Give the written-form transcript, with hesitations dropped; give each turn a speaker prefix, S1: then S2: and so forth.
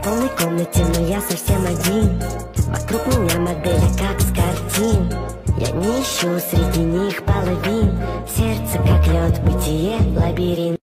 S1: в полной комнате, но я совсем один. Вокруг меня модели, как с картин. Я не ищу среди них половин. Сердце как лед, бытие лабиринт.